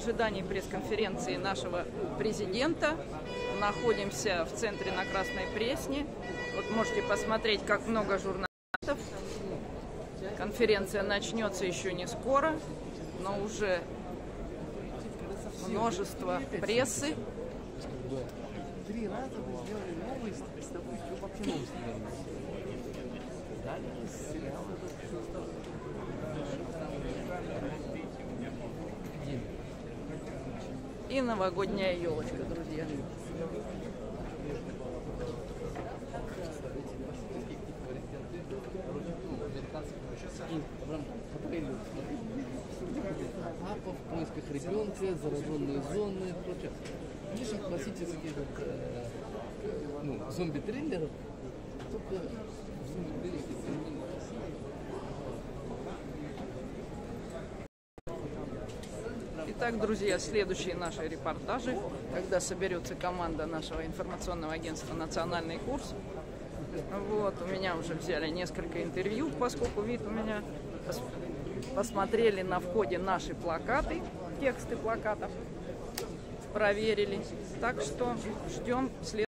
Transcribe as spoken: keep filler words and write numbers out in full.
ожидании пресс-конференции нашего президента. Находимся в центре на Красной Пресне. Вот можете посмотреть, как много журналистов. Конференция начнется еще не скоро, но уже множество прессы. Три раза мы сделали новость, с тобой еще вообще новость не дали сериал. И новогодняя елочка, друзья. Папа в поисках ребенка, зараженные зоны и прочее. Ниже классических э, ну, зомби-триллеров, только в зомби-триллере современных. Итак, друзья, следующие наши репортажи, когда соберется команда нашего информационного агентства «Национальный курс». Вот, у меня уже взяли несколько интервью, поскольку вид у меня. Посмотрели на входе наши плакаты, тексты плакатов, проверили. Так что ждем следующего.